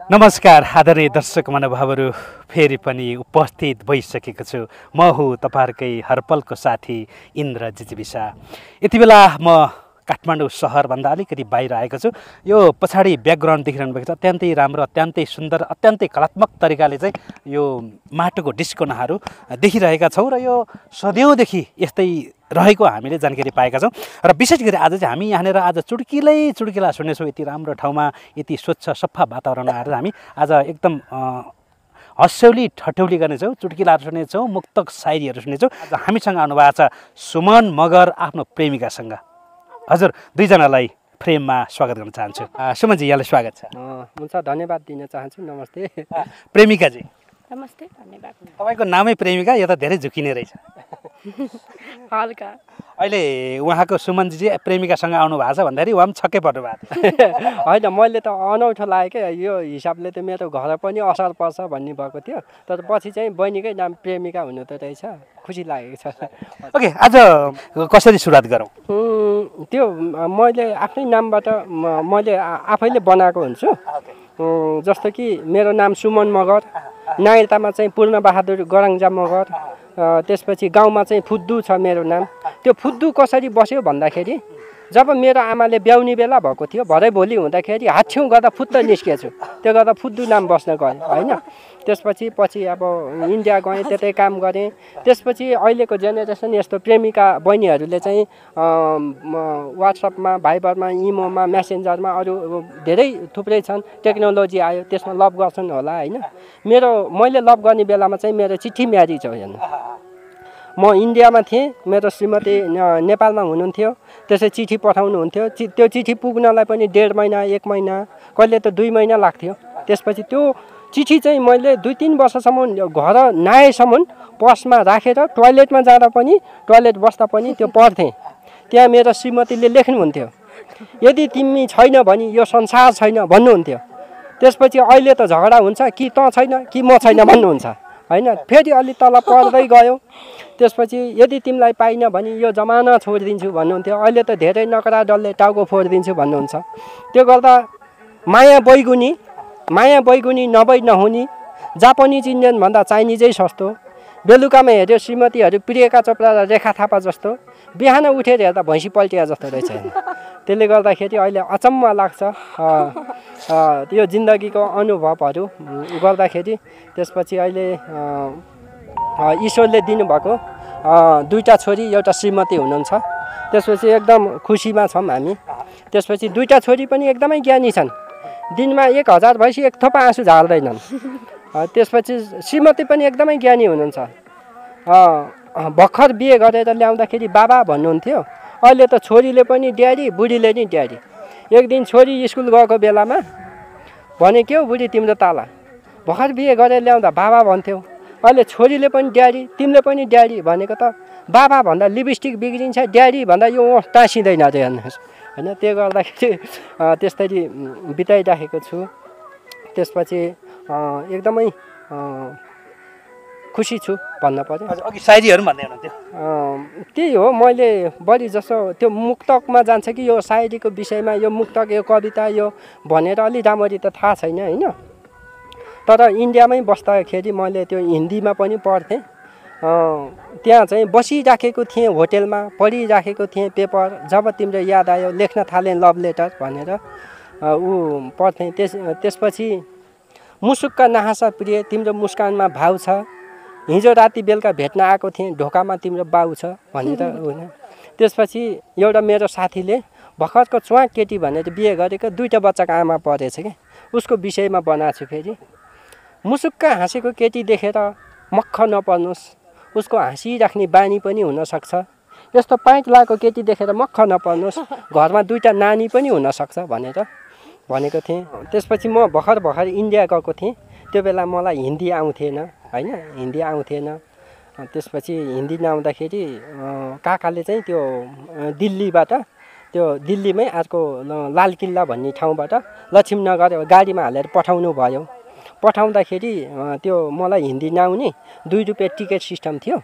नमस्कार आदरणीय दर्शक महानुभावहरू, फेरि पनि उपस्थित भइसकेको छु। म हुँ तपाईहरुकै हरपलको साथी इन्द्र जिजिबिसा। यति बेला म काठमाडौँ सहरभन्दा अलिकति बाहिर आएको छु। यो पछाडि ब्याकग्राउन्ड देखिरहनु भएको छ, अत्यन्तै राम्रो, अत्यन्तै सुन्दर, अत्यन्तै कलात्मक तरिकाले चाहिँ यो माटोको डिस्कोनाहरू देखिरहेका छौँ र यो सदैवदेखि यस्तै रहेको हामीले जानकारी पाएका छौँ। र विशेष गरी आज चाहिँ हामी यहाँनिर आज चुड्किला सुन्नेछौँ। यति राम्रो ठाउँमा, यति स्वच्छ सफा वातावरणमा आएर हामी आज एकदम हस्यौली ठट्यौली गर्नेछौँ, चुड्किलाहरू सुन्नेछौँ, मुक्तक शायरीहरू सुन्नेछौँ। आज हामीसँग आउनुभएको छ सुमन मगर आफ्नो प्रेमिकासँग। हजुर दुईजनालाई फ्रेममा स्वागत गर्न चाहन्छु। सुमनजी, यहाँलाई स्वागत छ। हुन्छ, धन्यवाद दिन चाहन्छु। नमस्ते। प्रेमिकाजी नमस्ते, धन्यवाद। तपाईँको नामै प्रेमिका, यो त धेरै झुकिने रहेछ। हल्का अहिले उहाँको सुमनजी चाहिँ प्रेमिकासँग आउनु भएको छ भन्दाखेरि उहाँ पनि छक्कै पर्नु भएको थियो। होइन, मैले त अनौठो लाग्यो क्या, यो हिसाबले त मेरो घर पनि असर पर्छ भन्ने भएको थियो। तर पछि चाहिँ बहिनीकै नाम प्रेमिका हुनु त रहेछ, खुसी लागेको छ। ओके, आज कसरी सुरुवात गरौँ? त्यो मैले आफ्नै नामबाट मैले आफैले बनाएको हुन्छु। जस्तो कि मेरो नाम सुमन मगर, नागरिकतामा चाहिँ पूर्णबहादुर गराङ्जा मगर, त्यसपछि गाउँमा चाहिँ फुद्दु छ मेरो नाम। त्यो फुद्दु कसरी बस्यो भन्दाखेरि जब मेरो आमाले ब्याउने बेला भएको थियो, भरे भोलि हुँदाखेरि हाच्छिउँ गर्दा फुत्त निस्केछु, त्यो गर्दा फुद्दु नाम बस्न गयो होइन। त्यसपछि अब इन्डिया गएँ, त्यतै काम गरेँ। त्यसपछि अहिलेको जेनेरेसन यस्तो प्रेमिका बहिनीहरूले चाहिँ वाट्सएपमा, भाइबरमा, इमोमा, मेसेन्जरमा अरू धेरै थुप्रै छन्, टेक्नोलोजी आयो, त्यसमा लभ गर्छन् होला होइन। मैले लभ गर्ने बेलामा चाहिँ मेरो चिठी म्यारिज हो हेर्नु। म इन्डियामा थिएँ, मेरो श्रीमती नेपालमा हुनुहुन्थ्यो। त्यसै चिठी पठाउनुहुन्थ्यो, त्यो चिठी पुग्नलाई पनि 1.5 महिना, 1 महिना, कहिले त 2 महिना लाग्थ्यो। त्यसपछि त्यो चिठी चाहिँ मैले 2-3 वर्षसम्म घर नआएसम्म पर्समा राखेर टोयलेटमा जाँदा पनि, टोयलेट बस्दा पनि त्यो पढ्थेँ। त्यहाँ मेरो श्रीमतीले लेख्नुहुन्थ्यो, यदि तिमी छैन भने यो संसार छैन भन्नुहुन्थ्यो। त्यसपछि अहिले त झगडा हुन्छ कि त छैन कि म छैन भन्नुहुन्छ होइन। फेरि अलि तल पढ्दै गयो। त्यसपछि यदि तिमीलाई पाइन भने यो जमाना छोडिदिन्छु भन्नुहुन्थ्यो। अहिले त धेरै नकरा डल्ले टाउको फोडिदिन्छु भन्नुहुन्छ। त्यो गर्दा माया बैगुनी नभई नहुने, जापानिज इन्डियन भन्दा चाइनिजै सस्तो। बेलुकामा हेऱ्यो श्रीमतीहरू प्रियका चोपडा र रेखा थापा जस्तो, बिहान उठेर हेर्दा भैँसी पल्टिया जस्तो रहेछ। त्यसले गर्दाखेरि अहिले अचम्म लाग्छ यो जिन्दगीको अनुभवहरू गर्दाखेरि। त्यसपछि अहिले ईश्वरले दिनुभएको 2टा छोरी, एउटा श्रीमती हुनुहुन्छ। त्यसपछि एकदम खुसीमा छौँ हामी। त्यसपछि 2टा छोरी पनि एकदमै ज्ञानी छन्, दिनमा 1000 भएपछि एक थोपा आँसु झार्दैनन्। त्यसपछि श्रीमती पनि एकदमै ज्ञानी हुनुहुन्छ। भर्खर बिहे गरेर ल्याउँदाखेरि बाबा भन्नुहुन्थ्यो, अहिले त छोरीले पनि ड्याडी, बुढीले नि ड्याडी। एक दिन छोरी स्कुल गएको बेलामा भने के हो बुढी तिम्रो ताला, भर्खर बिहे गरेर ल्याउँदा बाबा भन्थ्यौ, अहिले छोरीले पनि ड्याडी, तिमीले पनि ड्याडी भनेको त बाबा भन्दा लिपस्टिक बिग्रिन्छ, ड्याडी भन्दा यो टाँसिँदैन अरे हेर्नुहोस् होइन। त्यो गर्दाखेरि त्यस्तरी बिताइराखेको छु। त्यसपछि एकदमै खुसी छु भन्न पर्यो। अघि सायरीहरू भन्दै हुनुहुन्थ्यो। त्यही हो, मैले बढी जसो त्यो मुक्तकमा जान्छ कि यो सायरीको विषयमा, यो मुक्तक, यो कविता, यो भनेर अलि राम्ररी त थाहा छैन होइन। तर इन्डियामै बस्दाखेरि मैले त्यो हिन्दीमा पनि पढ्थेँ। त्यहाँ चाहिँ बसिराखेको थिएँ होटेलमा, पढिराखेको थिएँ पेपर, जब तिम्रो याद आयो लेख्न थालेँ लभ लेटर भनेर पढ्थेँ। त्यसपछि मुसुक्क नहाँसा प्रिय, तिम्रो मुस्कानमा भाउ छ, हिजो राति बेलुका भेट्न आएको थिएँ, ढोकामा तिम्रो बाउ छ भनेर होइन। त्यसपछि एउटा मेरो साथीले भर्खरको च्वाक केटी भनेर बिहे गरेको 2टा बच्चाको आमा परेछ क्या, उसको विषयमा बनाएको छु। फेरि मुसुक्क हाँसेको केटी देखेर मक्ख नपर्नुहोस्, उसको हाँसिराख्ने बानी पनि हुनसक्छ। यस्तो पाइट लगाएको केटी देखेर मक्ख नपर्नुहोस्, घरमा 2टा नानी पनि हुनसक्छ भनेर भनेको थिएँ। त्यसपछि म भर्खर इन्डिया गएको थिएँ। त्यो बेला मलाई हिन्दी आउँथेन होइन, हिन्दी आउँथेन। त्यसपछि हिन्दी नआउँदाखेरि काकाले चाहिँ त्यो दिल्लीबाट, त्यो दिल्लीमै अर्को लाल किल्ला भन्ने ठाउँबाट लक्ष्मीनगर गाडीमा हालेर पठाउनु भयो। पठाउँदाखेरि त्यो मलाई हिन्दी नआउने 2 रुपियाँ टिकट सिस्टम थियो।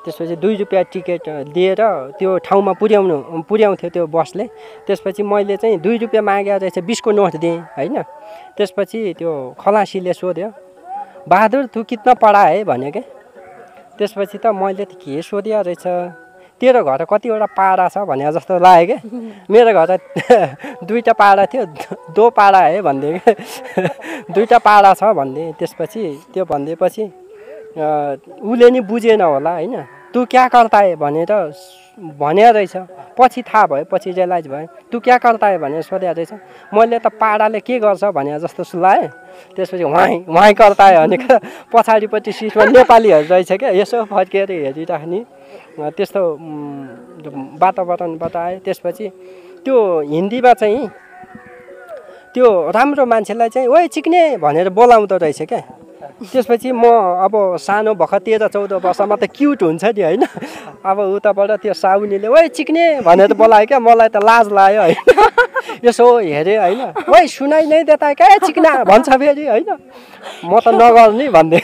त्यसपछि 2 रुपियाँ टिकट दिएर त्यो ठाउँमा पुर्याउँथ्यो त्यो बसले। त्यसपछि मैले चाहिँ 2 रुपियाँ मागेर रहेछ 20 को नोट दिएँ होइन। त्यसपछि त्यो खलासीले सोध्यो बहादुर तू कितना पढा है भन्यो के। त्यसपछि त मैले त के सोधिया रहेछ तेरो घर कतिवटा पाडा छ भने जस्तो लाग्यो के। मेरो घर 2टा पाडा थियो 2 पाडा है भन्दै के 2टा पाडा छ भन्दै। त्यसपछि त्यो भन्दैपछि उसले नि बुझेन होला होइन। तू क्या करता है भनेर भन्या रहेछ। पछि थाहा भयो पछि रियलाइज भयो तू क्या करता है भनेर सोध्या रहेछ। मैले त पाडाले के गर्छ भने जस्तो सुलाएँ। त्यसपछि वहाँ करता है भनेको पछाडिपट्टि सिटमा नेपालीहरू रहेछ क्या। यसो फर्केर हेरिराख्ने त्यस्तो वातावरणबाट आयो। त्यसपछि त्यो हिन्दीमा चाहिँ त्यो राम्रो मान्छेलाई चाहिँ ओए चिक्ने भनेर बोलाउँदो रहेछ क्या। त्यसपछि म अब सानो भर्खर 13-14 वर्षमा त क्युट हुन्छ नि होइन। अब उताबाट त्यो साउनीले ओए चिक्ने भनेर बोलायो क्या। मलाई त लाज लाग्यो होइन। यसो हेरेँ होइन ओए सुनाइ नै देता क्या चिक्ना भन्छ फेरि होइन। म त नगर्ने भन्दै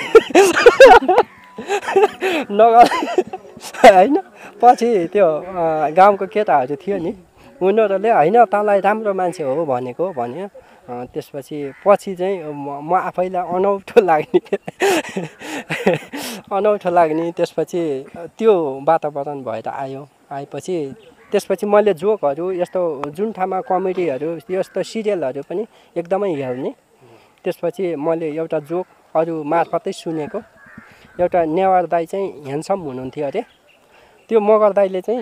नगर होइन। पछि त्यो गाउँको केटाहरू थियो नि उनीहरूले होइन तँलाई राम्रो मान्छे हो भनेको भन्यो। त्यसपछि पछि चाहिँ म आफैलाई अनौठो लाग्ने अनौठो लाग्ने। त्यसपछि त्यो वातावरण भएर आएपछि त्यसपछि मैले जोकहरू यस्तो जुन ठाउँमा कमेडीहरू यस्तो सिरियलहरू पनि एकदमै हेर्ने। त्यसपछि मैले एउटा जोक अरू मार्फतै सुनेको एउटा नेवार दाई चाहिँ ह्यान्डसम हुनुहुन्थ्यो अरे। त्यो मगर दाईले चाहिँ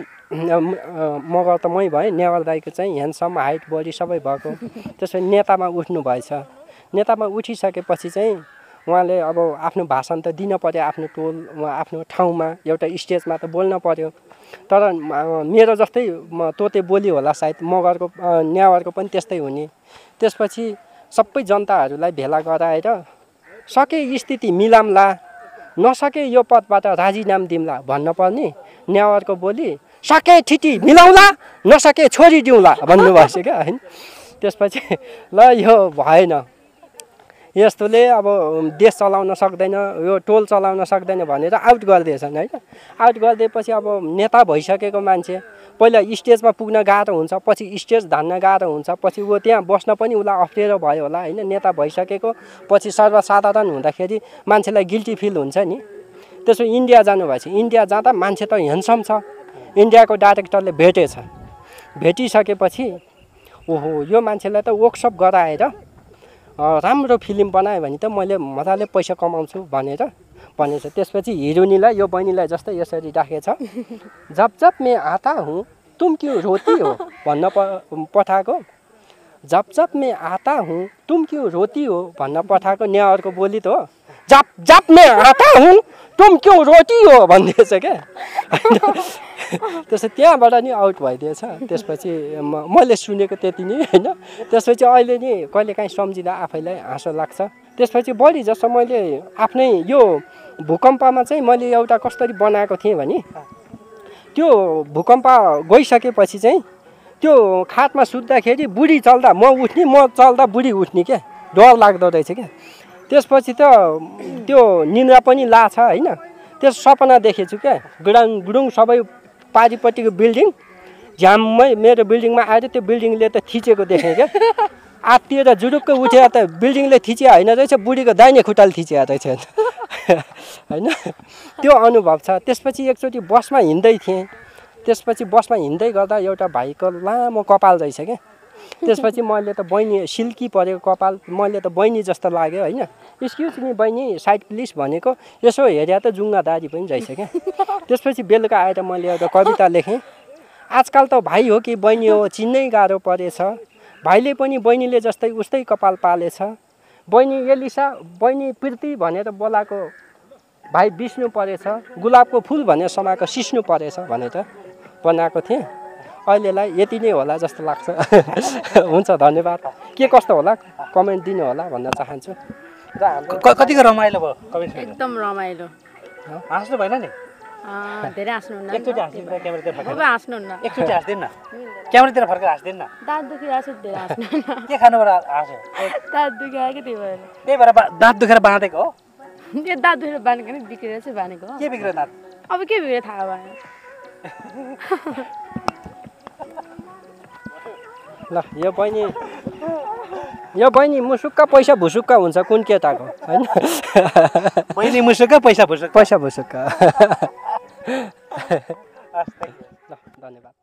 मगर त मै भएँ नेवार दाईको चाहिँ ह्यान्डसम हाइट बडी सबै भएको। त्यसपछि नेतामा उठ्नु भएछ। नेतामा उठिसकेपछि चाहिँ उहाँले अब आफ्नो भाषण त दिन पर्यो आफ्नो टोल आफ्नो ठाउँमा एउटा स्टेजमा त बोल्न पर्यो। तर मेरो जस्तै तोते बोली होला सायद मगरको नेवारको पनि त्यस्तै हुने। त्यसपछि सबै जनताहरूलाई भेला गराएर सके स्थिति मिलाम्ला नसके यो पदबाट राजीनामा दिउँला भन्न पर्ने। नेवारको बोली सके ठिटी मिलाउँला नसके छोडी दिउँला भन्नुभएछ क्या होइन। त्यसपछि ल यो भएन यस्तोले अब देश चलाउन सक्दैन यो टोल चलाउन सक्दैन भनेर आउट गरिदिएछन् होइन। आउट गरिदिएपछि अब नेता भइसकेको मान्छे पहिला स्टेजमा पुग्न गाह्रो हुन्छ पछि स्टेज धान्न गाह्रो हुन्छ पछि ऊ त्यहाँ बस्न पनि उसलाई अप्ठ्यारो भयो होला होइन। नेता भइसकेको पछि सर्वसाधारण हुँदाखेरि मान्छेलाई गिल्टी फिल हुन्छ नि। त्यसो इन्डिया जानुभएछ। इन्डिया जाँदा मान्छे त ह्यान्डसम छ। इन्डियाको डाइरेक्टरले भेटेछ। भेटिसकेपछि ओहो यो मान्छेलाई त वर्कसप गराएर राम्रो फिल्म बनायो भने त मैले मजाले पैसा कमाउँछु भनेछ। त्यसपछि हिरोनीलाई यो बहिनीलाई जस्तै यसरी राखेछ। जब जब मैं आता हूँ तुम क्यों रोती हो भन्न पठाएको। जब जब मैं आता हूँ तुम क्यों रोती हो भन्न पठाएको नेवारको बोली त हो। जब जब मैं आता हूँ तुम क्यों रोती हो भनिदिएछ क्या। त्यसो त्यहाँबाट नि आउट भइदिएछ। त्यसपछि मैले सुनेको त्यति नै होइन। त्यसपछि अहिले नि कहिलेकाहीँ सम्झिँदा आफैलाई हाँसो लाग्छ। त्यसपछि बढी जस्तो मैले आफ्नै यो भूकम्पमा चाहिँ मैले एउटा कसरी बनाएको थिएँ भने त्यो भूकम्प गइसकेपछि चाहिँ त्यो खाटमा सुत्दाखेरि बुढी चल्दा म उठ्ने म चल्दा बुढी उठ्ने क्या। डर लाग्दो रहेछ क्या। त्यसपछि त त्यो निन्द्रा पनि लाछ होइन। त्यस सपना देखेछु क्या। गुडाङ गुडुङ सबै पारिपट्टिको बिल्डिङ झ्याम्मै मेरो बिल्डिङमा आएर त्यो बिल्डिङले त थिचेको देखेँ क्या। आत्तिएर जुरुक्क उठेर त बिल्डिङले थिचे होइन रहेछ बुढीको दाहिने खुट्टाले थिचेको रहेछ होइन। त्यो अनुभव छ। त्यसपछि एकचोटि बसमा हिँड्दै थिएँ। त्यसपछि बसमा हिँड्दै गर्दा एउटा भाइको लामो कपाल रहेछ क्या। त्यसपछि मैले त बहिनी सिल्की परेको कपाल मैले त बहिनी जस्तो लाग्यो होइन। एक्सक्युज मी बहिनी साइड प्लिज भनेको यसो हेरे त जुङ्गादारी पनि रहेछ क्या। त्यसपछि बेलुका आएर मैले एउटा कविता लेखेँ। आजकल त भाइ हो कि बहिनी हो चिन्नै गाह्रो परेछ। भाइले पनि बहिनीले जस्तै उस्तै कपाल पालेछ। बहिनी एलिसा बहिनी प्रीति भनेर बोलाएको भाइ बिस्नु परेछ। गुलाबको फुल भनेर समाएको सिस्नु परेछ भनेर बनाएको थिएँ। अहिलेलाई यति नै होला जस्तो लाग्छ। हुन्छ धन्यवाद। के कस्तो होला कमेन्ट दिनु होला भन्न चाहन्छु। कतिको रमाइलो भयो कमेन्ट? एकदम रमाइलो। हाँस्नु भएन नि? धेरै हाँस्नुहुन्न। एकचोटि हाँस्दिनु क्यामेरातिर फर्केर। हाँस्नुहुन्न। एकचोटि हाँस्दिनु न क्यामेरातिर फर्केर हाँस्दिनु न। दाँत दुखिरहेको छ धेरै हाँस्नुहुन्न। के खानुबाट हाँस्यो? दाँत दुखिरहेको त्यही भएर। त्यही भएर दाँत दुखेर बाँधेको हो? त्यो दाँत दुखेर बाँधेको नि बिग्रेर चाहिँ बाँधेको हो। के बिग्रियो दाँत? अब के बिग्रियो थाहा भएन ल यो बहिनी मुसुक्क पैसा भुसुक्क हुन्छ कुन केटाको हैन बहिनी मुसुक्क पैसा भुसुक्क पैसा भुसुक्क ल धन्यवाद